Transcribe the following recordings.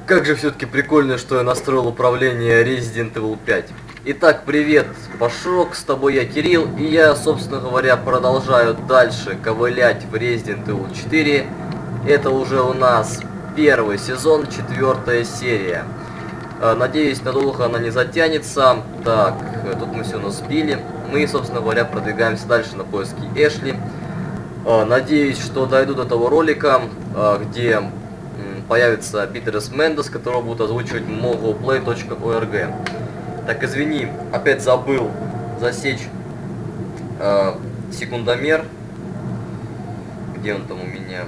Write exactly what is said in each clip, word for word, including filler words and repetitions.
Как же все-таки прикольно, что я настроил управление Resident Evil пять. Итак, привет, Пашок, с тобой я Кирилл, и я, собственно говоря, продолжаю дальше ковылять в Resident Evil четыре. Это уже у нас первый сезон, четвертая серия. Надеюсь, надолго она не затянется. Так, тут мы все у нас сбили. Мы, собственно говоря, продвигаемся дальше на поиски Эшли. Надеюсь, что дойду до того ролика, где появится Питерс Мендес, которого будут озвучивать mogoplay точка org. Так, извини, опять забыл засечь э, секундомер. Где он там у меня?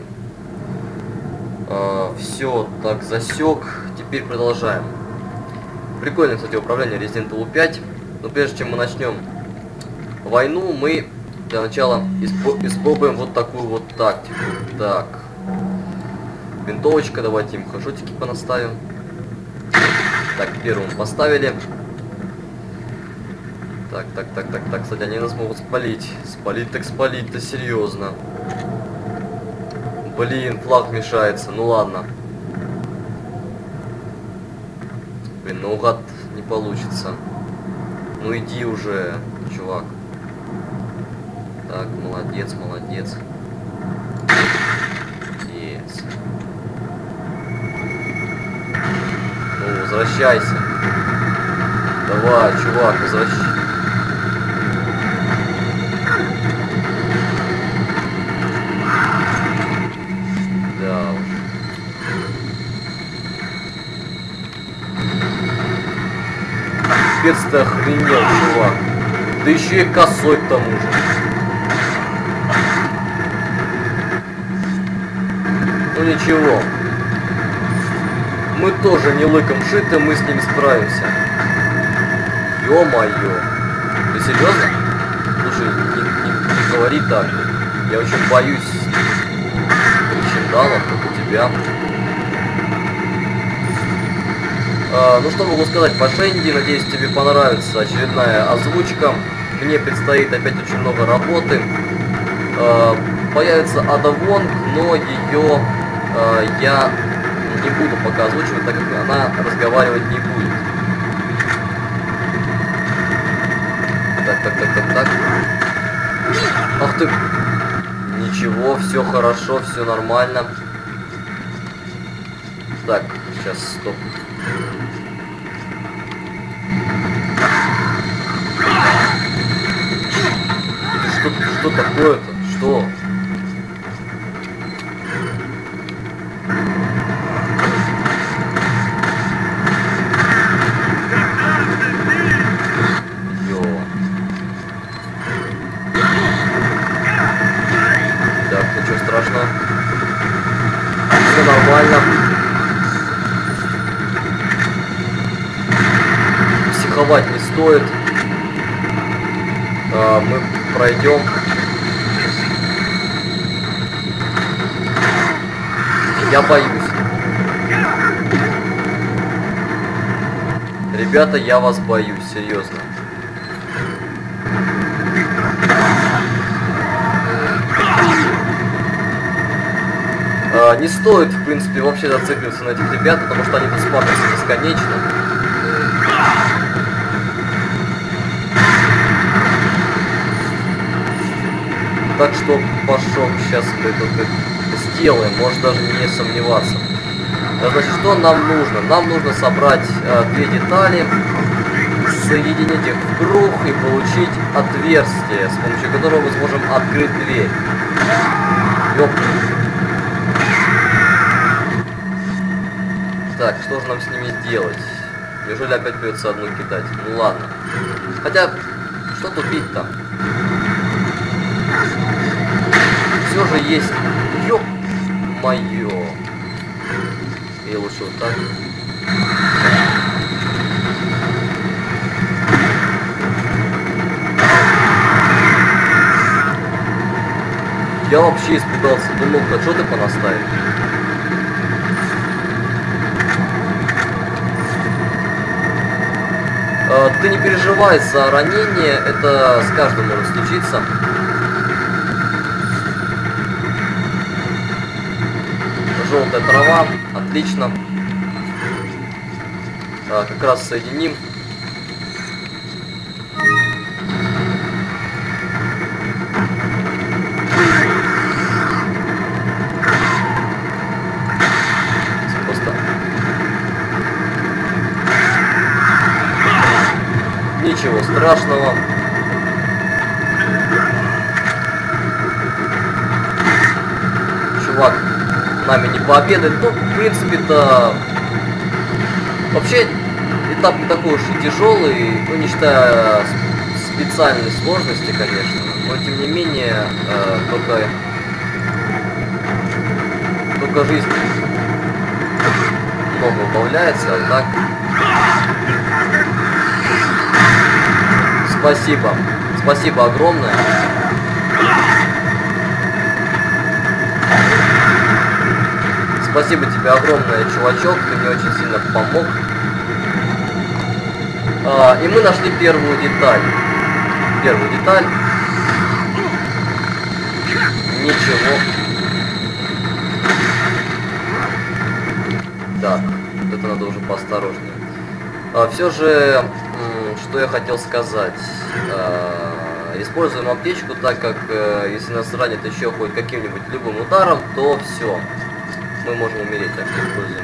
Э, все, так, засек. Теперь продолжаем. Прикольное, кстати, управление Resident Evil пять. Но прежде чем мы начнем войну, мы для начала испробуем вот такую вот тактику. Так. Винтовочка, давайте им хашотики понаставим. Так, первым поставили. Так, так, так, так, так, кстати, они нас могут спалить. Спалить так спалить, да серьезно. Блин, флаг мешается, ну ладно. Блин, наугад не получится. Ну иди уже, чувак. Так, молодец, молодец. Yes. Ну, возвращайся. Давай, чувак, возвращайся. Да уж. Спец ты охренел, чувак. Да еще и косой к тому же. Ну ничего. Мы тоже не лыком шиты, мы с ними справимся. Ё-моё. Ты серьезно? Слушай, не, не, не говори так. Я очень боюсь причиндалов, как у тебя. А, ну что могу сказать по Шенди, надеюсь, тебе понравится очередная озвучка. Мне предстоит опять очень много работы. А, появится Ада Вонг, но ее а, я не буду пока озвучивать, так как она разговаривать не будет. Так, так, так, так, так. Ах ты! Ничего, все хорошо, все нормально. Так, сейчас, стоп. Что, что такое-то? Что? Страшно. Все нормально. Психовать не стоит. А, мы пройдем. Я боюсь. Ребята, я вас боюсь, серьезно. Не стоит, в принципе, вообще зацикливаться на этих ребят, потому что они тут смотрятся бесконечно. Так что, Пашок, сейчас мы это сделаем, может даже не сомневаться. Значит, что нам нужно? Нам нужно собрать э, две детали, соединить их в круг и получить отверстие, с помощью которого мы сможем открыть дверь. Ёп. Так, что же нам с ними делать? Неужели опять придется одну кидать? Ну ладно. Хотя, что тут бить-то? Все же есть. Ё-моё. И лучше вот так. Я вообще испугался. Думал, да что ты понаставил? Ты не переживай за ранение, это с каждым может случиться. Желтая трава, отлично. а, как раз соединим. Просто ничего страшного. Чувак нами не пообедает. Ну, в принципе-то, вообще этап не такой уж и тяжелый, ну, не считая специальной сложности, конечно, но тем не менее, э, только, только жизнь много убавляется, а так. Спасибо, спасибо огромное. Спасибо тебе огромное, чувачок, ты мне очень сильно помог. А, и мы нашли первую деталь. Первую деталь. Ничего. Так, это надо уже поосторожнее. А, все же, что я хотел сказать. А, используем аптечку, так как если нас ранит еще хоть каким-нибудь любым ударом, то все. Мы можем умереть, так что используем.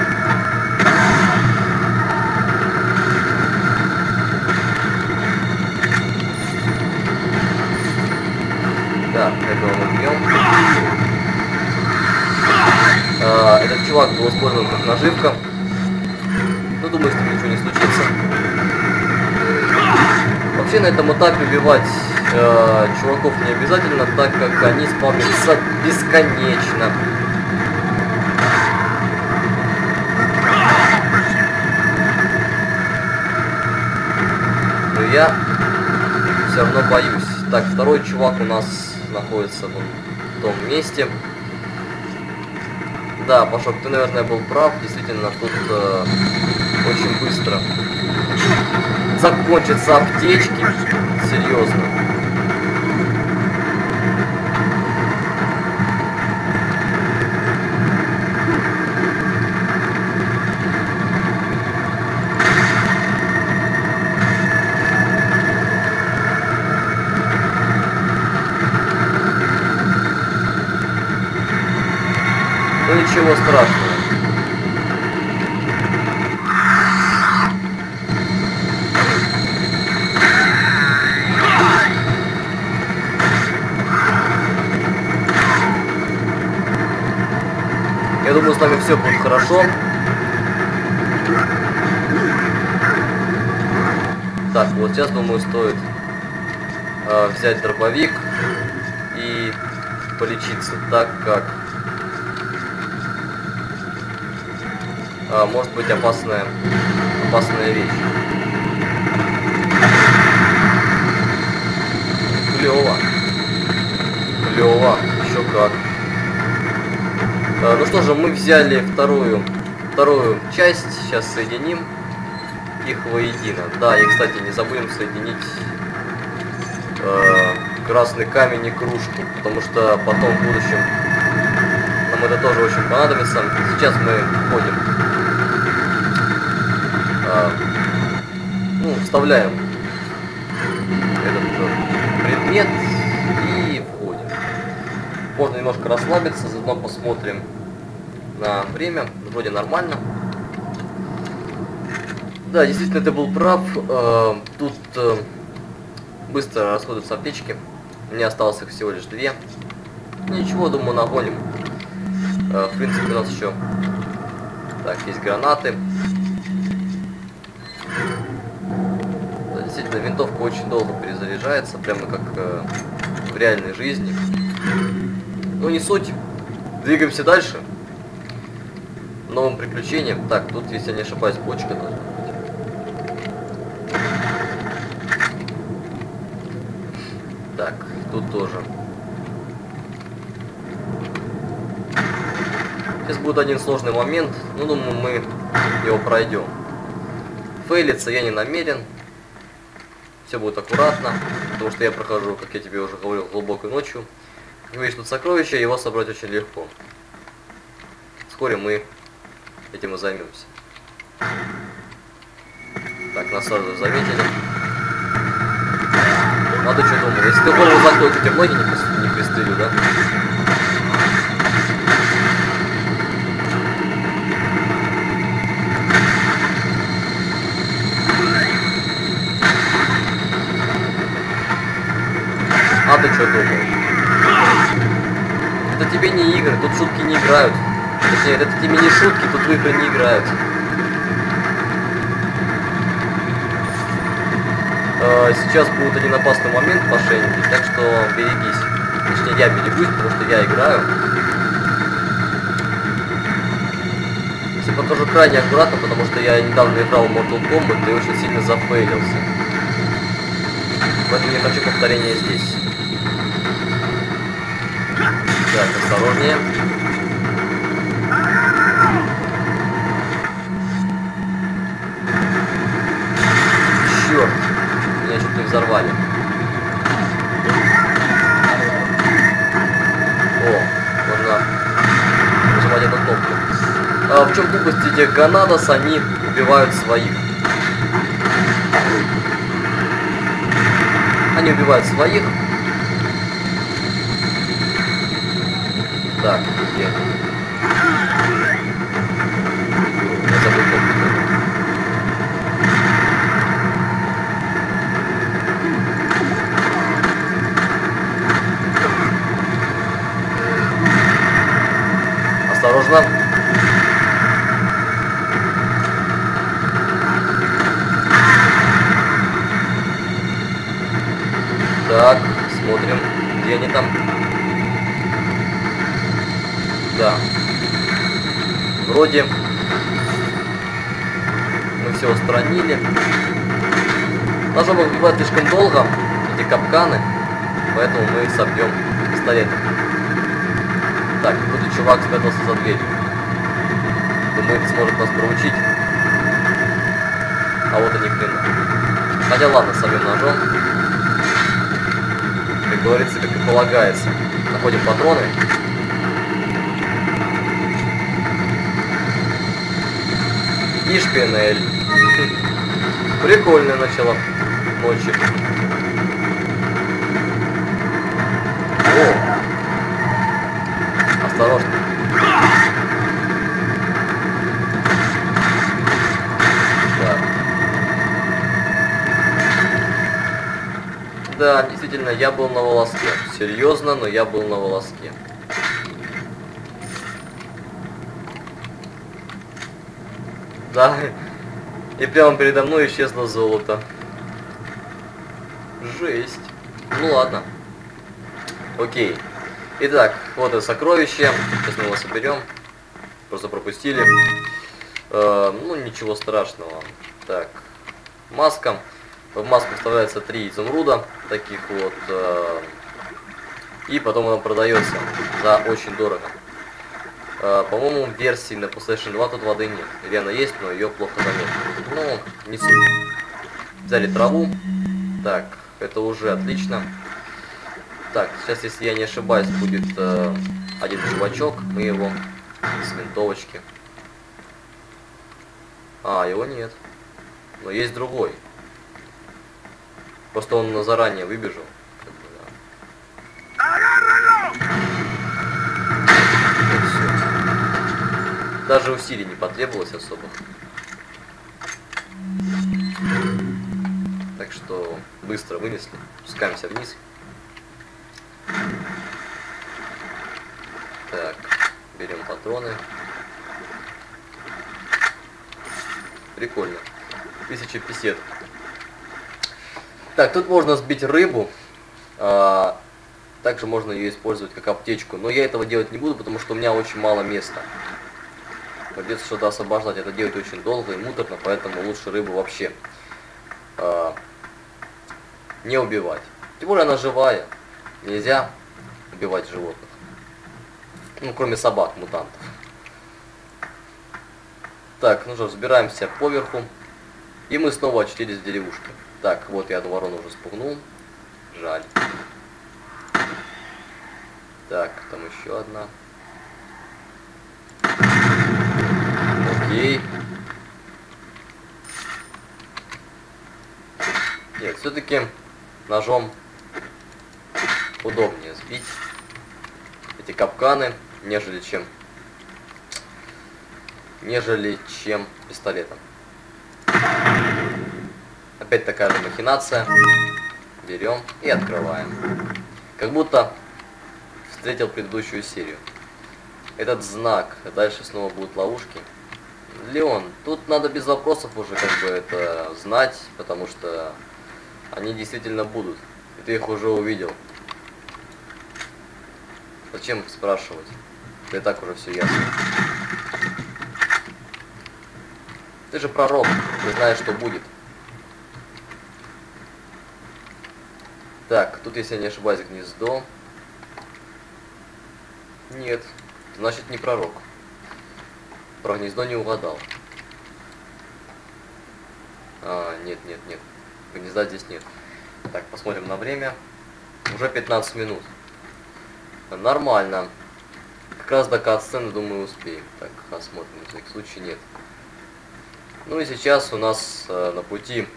Так, этого мы бьем. А, этот чувак был использован как наживка. Ну, думаю, с ним ничего не случится. Вообще на этом этапе убивать э, чуваков не обязательно, так как они спавнятся бесконечно. Но я все равно боюсь. Так, второй чувак у нас находится вон в том месте. Да, Пашок, ты, наверное, был прав. Действительно, тут э, очень быстро закончатся аптечки. Серьезно. Ну ничего страшного. Я думаю, с нами все будет хорошо. Так, вот сейчас, думаю, стоит э, взять дробовик и полечиться, так как э, может быть опасная, опасная вещь. Клево. Клево. Еще как. Э, ну что же, мы взяли вторую, вторую часть. Сейчас соединим их воедино. Да, и, кстати, не забудем соединить э, красный камень и кружку, потому что потом в будущем нам это тоже очень понадобится. Сейчас мы входим, э, ну, вставляем этот предмет и входим. Можно немножко расслабиться, заодно посмотрим на время. Вроде нормально. Да, действительно, ты был прав. Э, тут э, быстро расходуются аптечки. У меня осталось их всего лишь две. Ничего, думаю, нагоним. Э, в принципе, у нас еще так, есть гранаты. Да, действительно, винтовка очень долго перезаряжается, прямо как э, в реальной жизни. Ну, не суть. Двигаемся дальше. Новым приключением. Так, тут, если я не ошибаюсь, бочка должна быть. Так, тут тоже. Сейчас будет один сложный момент, но думаю, мы его пройдем. Фейлиться я не намерен. Все будет аккуратно, потому что я прохожу, как я тебе уже говорил, глубокой ночью. Видишь, тут сокровища, его собрать очень легко. Вскоре мы этим и займемся. Так, нас сразу заметили. А ты что думал? Если ты голову закрыл, то тебе ноги не, пристрелю, не пристрелю, да? А ты что думал? Это тебе не игры, тут шутки не играют. Точнее, это тебе не шутки, тут в игры не играют. Сейчас будет один опасный момент в мошеннике, так что берегись. Точнее, я берегусь, потому что я играю. Если покажу крайне аккуратно, потому что я недавно играл в Mortal Kombat и очень сильно зафейлился. Поэтому не хочу повторения здесь. Так, осторожнее. Черт! Меня чуть не взорвали. О, можно нажимать эту кнопку. А в чем глупость этих Ганадос? Они убивают своих. Они убивают своих. Так, где? Я забыл кнопку. Осторожно. Так, смотрим, где они там. Да. Вроде мы все устранили. Ножом их убивать слишком долго, эти капканы, поэтому мы их собьем пистолетом. Так, какой-то чувак спрятался за дверью. Думаю, сможет нас проучить. А вот и ни хрена. Хотя ладно, собьем ножом. Как говорится, как и полагается. Находим патроны. И шпинель. Прикольное начало ночи. О! Осторожно. Так. Да, действительно, я был на волоске. Серьезно, но я был на волоске. Да. И прямо передо мной исчезло золото. Жесть. Ну ладно. Окей. Итак, вот это сокровище. Сейчас мы его соберем. Просто пропустили. Э, ну, ничего страшного. Так. Маска. В маску вставляется три изумруда. Таких вот. Э, и потом она продается за очень дорого. Uh, по-моему, в версии на PlayStation два тут воды нет. Или она есть, но ее плохо заметно. Ну, не суть. Взяли траву. Так, это уже отлично. Так, сейчас, если я не ошибаюсь, будет uh, один чувачок. Мы его с винтовочки. А, его нет. Но есть другой. Просто он заранее выбежал. Даже усилий не потребовалось особых. Так что быстро вынесли. Спускаемся вниз. Так, берем патроны. Прикольно. тысяча пятьдесят. Так, тут можно сбить рыбу. А, также можно ее использовать как аптечку. Но я этого делать не буду, потому что у меня очень мало места. Придется что-то освобождать. Это делать очень долго и муторно, поэтому лучше рыбу вообще э, не убивать. Тем более она живая. Нельзя убивать животных. Ну, кроме собак, мутантов. Так, ну что, взбираемся поверху. И мы снова очутились в деревушке. Так, вот я одну ворону уже спугнул. Жаль. Так, там еще одна. Окей. все-таки ножом удобнее сбить эти капканы, нежели чем нежели чем пистолетом. Опять такая же махинация. Берем и открываем. Как будто встретил предыдущую серию. Этот знак. Дальше снова будут ловушки. Леон, тут надо без вопросов уже как бы это знать, потому что они действительно будут. И ты их уже увидел. Зачем спрашивать? Да и так уже все ясно. Ты же пророк, ты знаешь, что будет. Так, тут, если я не ошибаюсь, гнездо. Нет, значит не пророк. Про гнездо не угадал. А, нет, нет, нет. Гнезда здесь нет. Так, посмотрим на время. Уже пятнадцать минут. Нормально. Как раз до кат-сцены, думаю, успеем. Так, посмотрим, на всякий случай нет. Ну и сейчас у нас э, на пути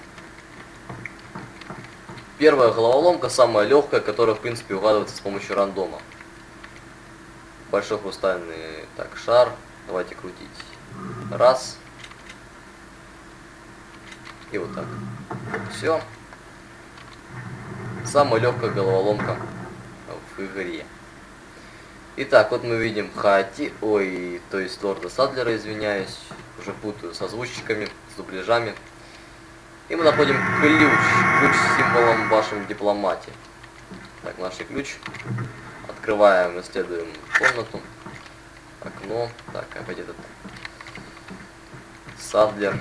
первая головоломка, самая легкая, которая, в принципе, угадывается с помощью рандома. Большой хрустальный, так, шар. Давайте крутить. Раз. И вот так. Все. Самая легкая головоломка в игре. Итак, вот мы видим Хати, ой, то есть Лорда Садлера, извиняюсь, уже путаю с озвучками, с дубляжами. И мы находим ключ, ключ с символом вашей дипломатии. Так, наш ключ. Открываем, исследуем комнату, окно. Так, опять этот Садлер.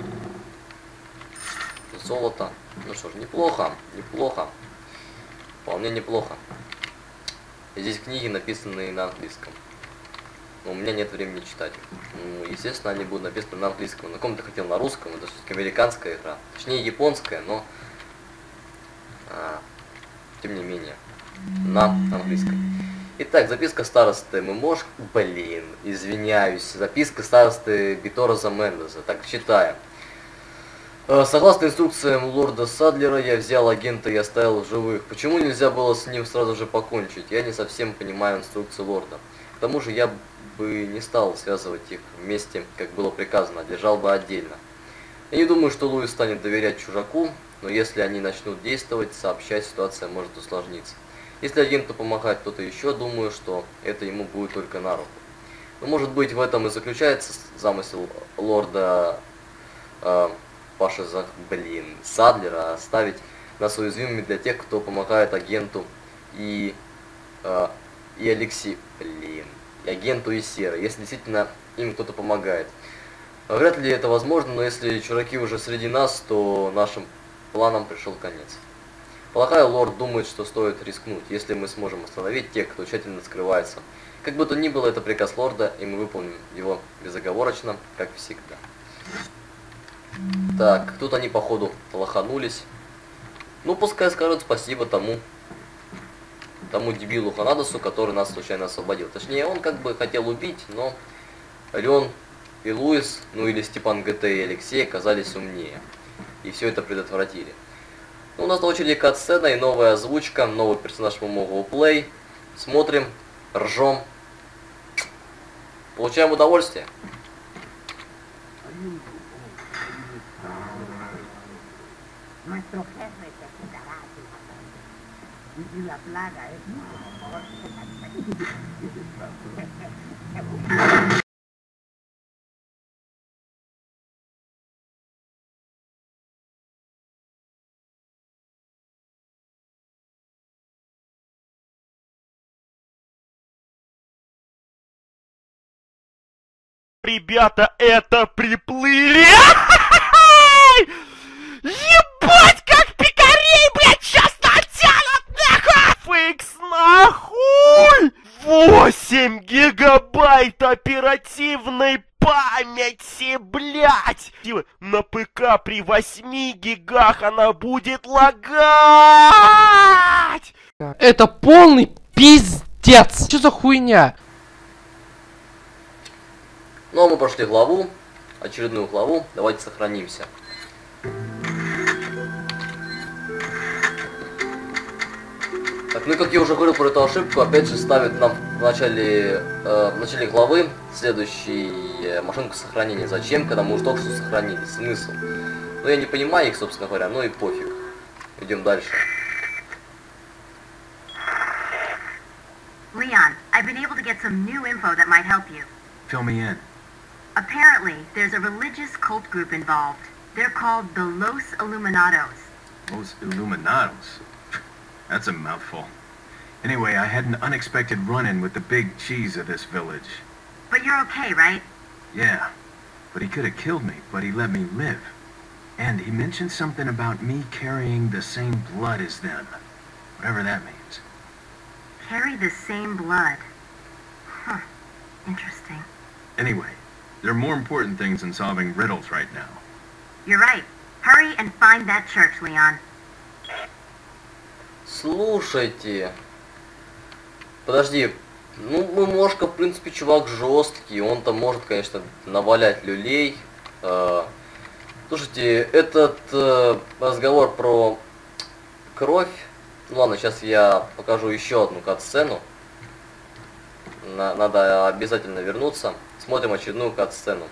Золото. Ну что ж, неплохо, неплохо. Вполне неплохо. И здесь книги, написанные на английском. Но у меня нет времени читать их. Ну, естественно, они будут написаны на английском. На ком-то хотел на русском, это все-таки американская игра. Точнее, японская, но... А, тем не менее, на английском. Итак, записка старосты Мымош... Блин, извиняюсь. Записка старосты Битороза Мендеза. Так, читаем. Согласно инструкциям лорда Садлера, я взял агента и оставил в живых. Почему нельзя было с ним сразу же покончить? Я не совсем понимаю инструкции лорда. К тому же я бы не стал связывать их вместе, как было приказано, а держал бы отдельно. Я не думаю, что Луис станет доверять чужаку, но если они начнут действовать, сообщать, ситуация может усложниться. Если агенту помогает кто-то еще, думаю, что это ему будет только на руку. Но может быть в этом и заключается замысел лорда... Э, Паша, за, блин, Садлера оставить нас уязвимыми для тех, кто помогает агенту и, э, и Алексей, блин, и агенту и Серой, если действительно им кто-то помогает. Вряд ли это возможно, но если чураки уже среди нас, то нашим планам пришел конец. Полагаю, лорд думает, что стоит рискнуть, если мы сможем остановить тех, кто тщательно скрывается. Как бы то ни было, это приказ лорда, и мы выполним его безоговорочно, как всегда. Так, тут они, походу, лоханулись. Ну, пускай скажут спасибо тому, тому дебилу Ханадосу, который нас случайно освободил. Точнее, он как бы хотел убить, но Леон и Луис, ну или Степан ГТ и Алексей оказались умнее. И все это предотвратили. Ну, у нас на очереди кат-сцена и новая озвучка, новый персонаж Momogo Play. Смотрим, ржем, получаем удовольствие. Nuestro jefe te cuidará a tu familia. Y la plaga es mucho mejor que la Ребята, это приплыли! Ебать, как пикарей, блядь, сейчас натянут, нахуй! Фейкс, нахуй! восемь гигабайт оперативной памяти, блядь! На ПК при восьми гигах она будет лагать! Это полный пиздец! Что за хуйня? Ну а мы прошли главу, очередную главу. Давайте сохранимся. Так, ну и как я уже говорил про эту ошибку, опять же ставят нам в начале, э, в начале главы следующий машинку сохранения. Зачем, когда мы уже только что сохранили? Смысл? Ну я не понимаю их, собственно говоря, ну и пофиг. Идем дальше. Leon, I've been able to get some new info that might help you. Fill me in. Apparently, there's a religious cult group involved. They're called the Los Illuminados. Los Illuminados. That's a mouthful. Anyway, I had an unexpected run-in with the big cheese of this village. But you're okay, right? Yeah, but he could have killed me, but he let me live. And he mentioned something about me carrying the same blood as them. Whatever that means. Carry the same blood. Huh. Interesting. Anyway, there are more important things than solving riddles right now. You're right. Hurry and find that church, Leon. Слушайте. Подожди. Ну, немножко, в принципе, чувак жесткий. Он там может, конечно, навалять люлей. Э, слушайте, этот э, разговор про кровь. Ну ладно, сейчас я покажу еще одну кат-сцену. На, надо обязательно вернуться. Смотрим очередную кат-сцену.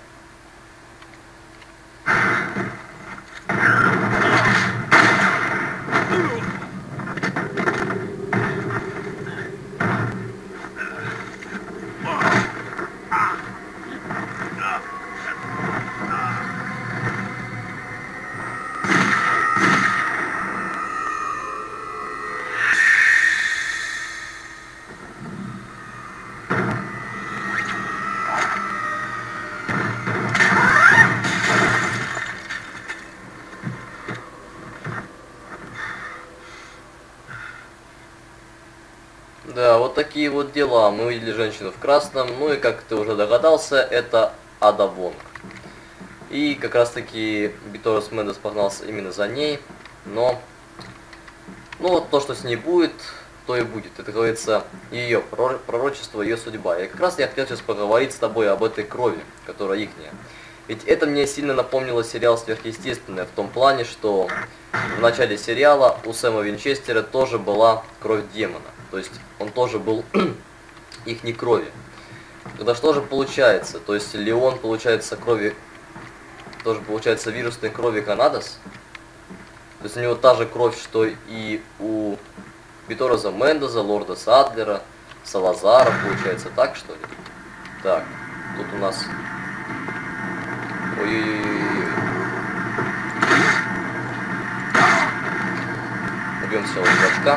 Да, вот такие вот дела. Мы увидели женщину в красном. Ну и как ты уже догадался, это Ада Вонг. И как раз таки Виториус Мендес погнался именно за ней. Но, ну вот то, что с ней будет, то и будет. Это, говорится, ее пророчество, ее судьба. И как раз я хотел сейчас поговорить с тобой об этой крови, которая ихняя. Ведь это мне сильно напомнило сериал «Сверхъестественное» в том плане, что в начале сериала у Сэма Винчестера тоже была кровь демона. То есть он тоже был их не крови. Тогда что же получается? То есть Леон получается крови, тоже получается вирусной крови Канадос. То есть у него та же кровь, что и у Виториуса Мендеса, Лорда Садлера, Салазара, получается так, что ли? Так, тут у нас... Ой-ой-ой-ой-ой. Убьем сначала чувачка.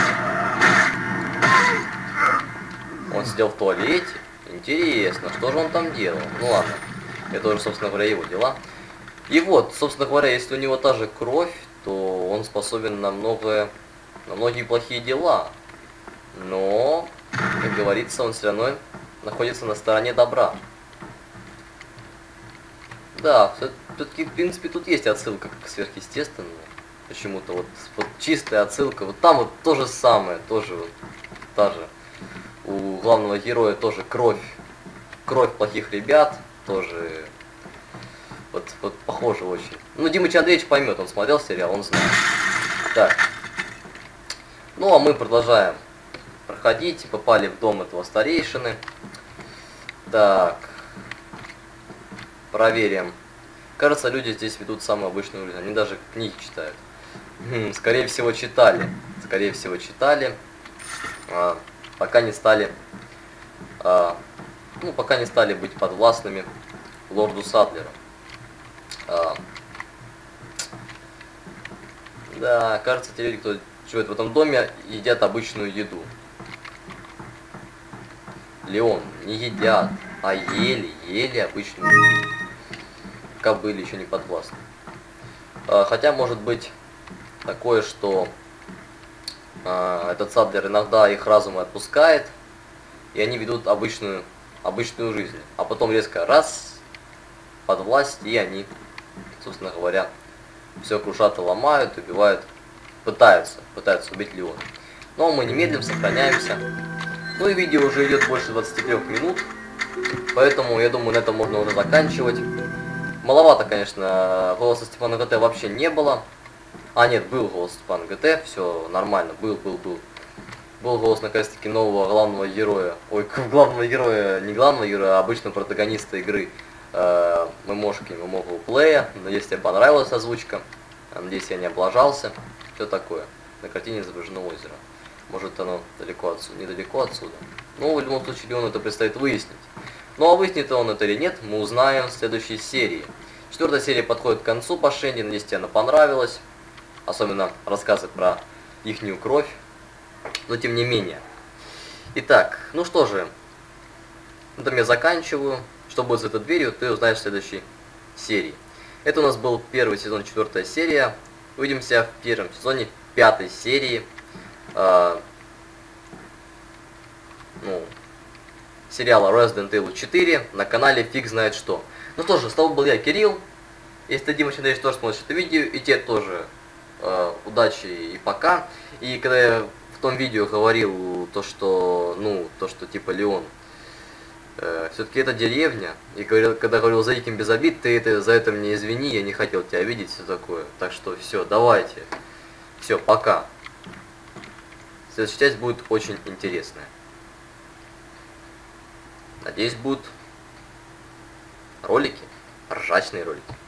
Он сидел в туалете. Интересно, что же он там делал? Ну ладно, это уже, собственно говоря, его дела. И вот, собственно говоря, если у него та же кровь, то он способен на многое, на многие плохие дела. Но, как говорится, он все равно находится на стороне добра. Да, все-таки, в принципе, тут есть отсылка к сверхъестественному. Почему-то вот, вот чистая отсылка. Вот там вот то же самое, тоже вот та же. У главного героя тоже кровь. Кровь плохих ребят. Тоже вот, вот похоже очень. Ну, Димыч Андреевич поймет, он смотрел сериал, он знает. Так. Ну, а мы продолжаем проходить. Попали в дом этого старейшины. Так. Проверим. Кажется, люди здесь ведут самую обычную жизнь. Они даже книги читают. Хм, скорее всего, читали. Скорее всего, читали. А, пока не стали... А, ну, пока не стали быть подвластными лорду Садлеру. А, да, кажется, те люди, кто живет в этом доме, едят обычную еду. Леон, не едят, а ели, ели обычную еду. Кобыли еще не подвластны. А, хотя может быть такое, что а, этот Садлер иногда их разум отпускает, и они ведут обычную, обычную жизнь. А потом резко раз, под власть, и они, собственно говоря, все крушат и ломают, убивают, пытаются, пытаются убить Леона. Но мы не медлим, сохраняемся. Ну и видео уже идет больше двадцати трёх минут, поэтому я думаю, на этом можно уже заканчивать. Маловато, конечно, голоса Степана ГТ вообще не было. А нет, был голос Степана ГТ, все нормально, был, был, был. был голос наконец-таки нового главного героя. Ой, главного героя, не главного героя, а обычного протагониста игры э, Мемошки, Мемогл Плея. Надеюсь, тебе понравилась озвучка. Надеюсь, я не облажался. Все такое. На картине изображено озеро. Может, оно далеко отсюда, недалеко отсюда. Но в любом случае Леону это предстоит выяснить. Ну а выяснит он это или нет, мы узнаем в следующей серии. Четвертая серия подходит к концу по Шенди, надеюсь, тебе она понравилась. Особенно рассказы про ихнюю кровь. Но тем не менее. Итак, ну что же. На этом я заканчиваю. Что будет за этой дверью, ты узнаешь в следующей серии. Это у нас был первый сезон, четвертая серия. Увидимся в первом сезоне, пятой серии. Э, ну, сериала Resident Evil четыре на канале Фиг знает что. Ну что же, с тобой был я, Кирилл. Если ты, Дима, надеюсь, тоже смотришь это видео, и тебе тоже э, удачи и пока. И когда я в том видео говорил то, что, ну, то, что типа Леон, э, все-таки это деревня, и говорил, когда говорил за этим без обид, ты это, за это мне извини, я не хотел тебя видеть, все такое. Так что все, давайте. Все, пока. Следующая часть будет очень интересная. Надеюсь, будут ролики, ржачные ролики.